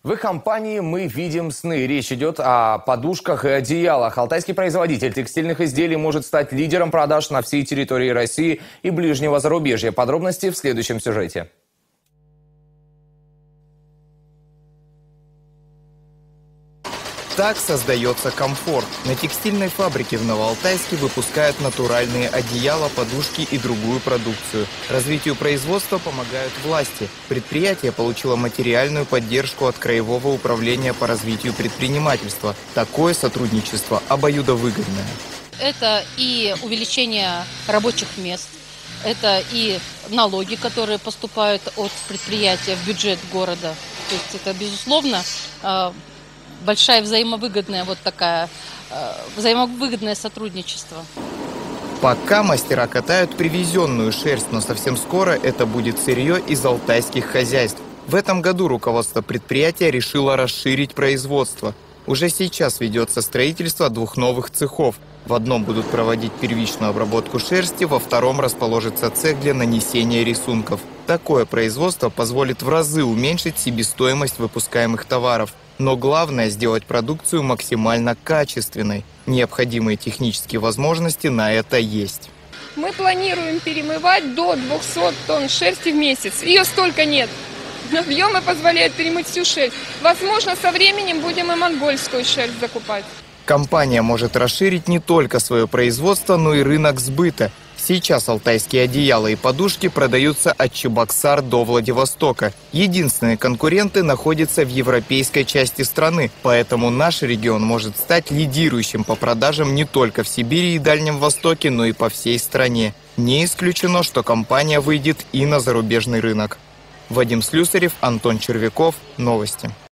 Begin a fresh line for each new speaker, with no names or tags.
В их компании мы видим сны. Речь идет о подушках и одеялах. Алтайский производитель текстильных изделий может стать лидером продаж на всей территории России и ближнего зарубежья. Подробности в следующем сюжете.
Так создается комфорт. На текстильной фабрике в Новоалтайске выпускают натуральные одеяла, подушки и другую продукцию. Развитию производства помогают власти. Предприятие получило материальную поддержку от Краевого управления по развитию предпринимательства. Такое сотрудничество обоюдовыгодное.
Это и увеличение рабочих мест, это и налоги, которые поступают от предприятия в бюджет города. То есть это, безусловно, большое взаимовыгодное сотрудничество.
Пока мастера катают привезенную шерсть, но совсем скоро это будет сырье из алтайских хозяйств. В этом году руководство предприятия решило расширить производство. Уже сейчас ведется строительство 2 новых цехов. В одном будут проводить первичную обработку шерсти, во втором расположится цех для нанесения рисунков. Такое производство позволит в разы уменьшить себестоимость выпускаемых товаров. Но главное – сделать продукцию максимально качественной. Необходимые технические возможности на это есть.
Мы планируем перемывать до 200 тонн шерсти в месяц. Ее столько нет. Объемы позволяют перемыть всю шерсть. Возможно, со временем будем и монгольскую шерсть закупать.
Компания может расширить не только свое производство, но и рынок сбыта. Сейчас алтайские одеяла и подушки продаются от Чебоксар до Владивостока. Единственные конкуренты находятся в европейской части страны, поэтому наш регион может стать лидирующим по продажам не только в Сибири и Дальнем Востоке, но и по всей стране. Не исключено, что компания выйдет и на зарубежный рынок. Вадим Слюсарев, Антон Червяков. Новости.